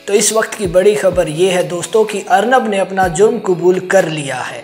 तो इस वक्त की बड़ी खबर ये है दोस्तों कि अर्नब ने अपना जुर्म कबूल कर लिया है।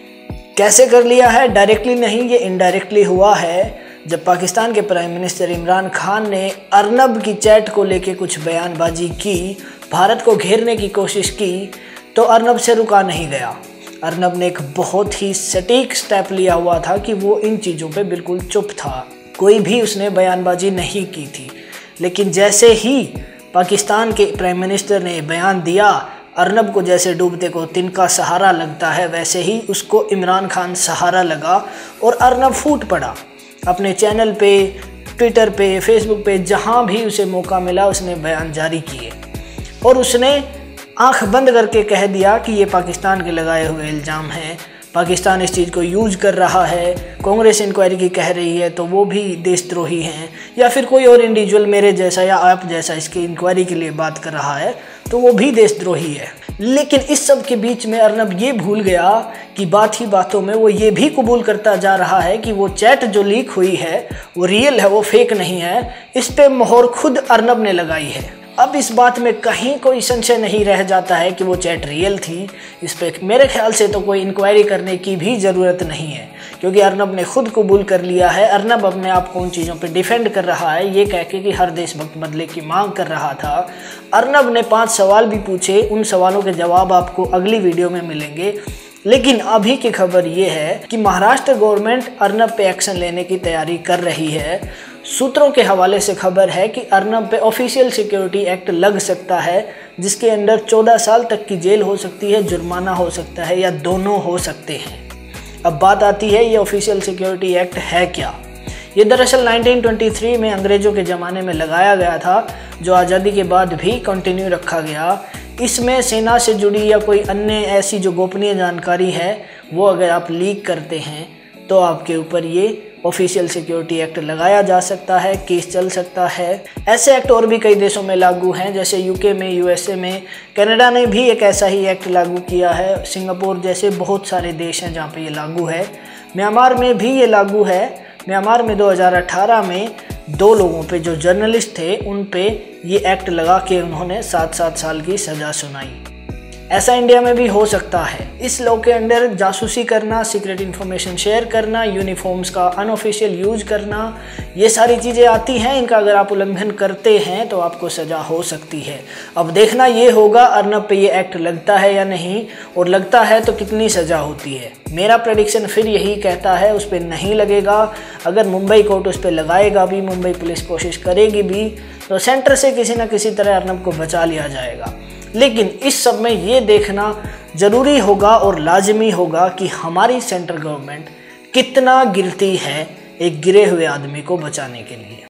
कैसे कर लिया है? डायरेक्टली नहीं, ये इनडायरेक्टली हुआ है। जब पाकिस्तान के प्राइम मिनिस्टर इमरान खान ने अर्नब की चैट को लेके कुछ बयानबाजी की, भारत को घेरने की कोशिश की, तो अर्नब से रुका नहीं गया। अर्नब ने एक बहुत ही सटीक स्टेप लिया हुआ था कि वो इन चीज़ों पे बिल्कुल चुप था, कोई भी उसने बयानबाजी नहीं की थी। लेकिन जैसे ही पाकिस्तान के प्राइम मिनिस्टर ने बयान दिया, अर्नब को जैसे डूबते को तिनका सहारा लगता है, वैसे ही उसको इमरान खान सहारा लगा और अर्नब फूट पड़ा। अपने चैनल पे, ट्विटर पे, फेसबुक पे, जहाँ भी उसे मौका मिला उसने बयान जारी किए और उसने आंख बंद करके कह दिया कि ये पाकिस्तान के लगाए हुए इल्ज़ाम हैं, पाकिस्तान इस चीज़ को यूज कर रहा है, कांग्रेस इंक्वायरी की कह रही है तो वो भी देशद्रोही हैं, या फिर कोई और इंडिविजुअल मेरे जैसा या आप जैसा इसकी इंक्वायरी के लिए बात कर रहा है तो वो भी देशद्रोही है। लेकिन इस सब के बीच में अर्नब ये भूल गया कि बात ही बातों में वो ये भी कबूल करता जा रहा है कि वो चैट जो लीक हुई है वो रियल है, वो फेक नहीं है। इस पे मोहर खुद अर्नब ने लगाई है। अब इस बात में कहीं कोई संशय नहीं रह जाता है कि वो चैट रियल थी। इस पे मेरे ख्याल से तो कोई इंक्वायरी करने की भी ज़रूरत नहीं है, क्योंकि अर्नब ने खुद कबूल कर लिया है। अर्नब अपने आप को उन चीज़ों पे डिफेंड कर रहा है, ये कह के कि हर देशभक्त बदले की मांग कर रहा था। अर्नब ने 5 सवाल भी पूछे, उन सवालों के जवाब आपको अगली वीडियो में मिलेंगे। लेकिन अभी की खबर ये है कि महाराष्ट्र गवर्नमेंट अर्नब पे एक्शन लेने की तैयारी कर रही है। सूत्रों के हवाले से खबर है कि अर्नब पे ऑफिशियल सिक्योरिटी एक्ट लग सकता है, जिसके अंदर 14 साल तक की जेल हो सकती है, जुर्माना हो सकता है, या दोनों हो सकते हैं। अब बात आती है ये ऑफिशियल सिक्योरिटी एक्ट है क्या? ये दरअसल 1923 में अंग्रेज़ों के ज़माने में लगाया गया था, जो आज़ादी के बाद भी कंटिन्यू रखा गया। इसमें सेना से जुड़ी या कोई अन्य ऐसी जो गोपनीय जानकारी है वो अगर आप लीक करते हैं तो आपके ऊपर ये ऑफिशियल सिक्योरिटी एक्ट लगाया जा सकता है, केस चल सकता है। ऐसे एक्ट और भी कई देशों में लागू हैं, जैसे यूके में, यूएसए में, कनाडा ने भी एक ऐसा ही एक्ट लागू किया है। सिंगापुर जैसे बहुत सारे देश हैं जहाँ पे ये लागू है। म्यांमार में भी ये लागू है। म्यांमार में 2018 में 2 लोगों पे जो जर्नलिस्ट थे उन पे ये एक्ट लगा के उन्होंने 7-7 साल की सज़ा सुनाई। ऐसा इंडिया में भी हो सकता है। इस लॉ के अंडर जासूसी करना, सीक्रेट इन्फॉर्मेशन शेयर करना, यूनिफॉर्म्स का अनऑफिशियल यूज करना, ये सारी चीज़ें आती हैं। इनका अगर आप उल्लंघन करते हैं तो आपको सज़ा हो सकती है। अब देखना ये होगा अर्नब पे ये एक्ट लगता है या नहीं, और लगता है तो कितनी सज़ा होती है। मेरा प्रेडिक्शन फिर यही कहता है उस पर नहीं लगेगा। अगर मुंबई कोर्ट उस पर लगाएगा भी, मुंबई पुलिस कोशिश करेगी भी, तो सेंटर से किसी न किसी तरह अर्नब को बचा लिया जाएगा। लेकिन इस सब में ये देखना ज़रूरी होगा और लाजमी होगा कि हमारी सेंट्रल गवर्नमेंट कितना गिरती है एक गिरे हुए आदमी को बचाने के लिए।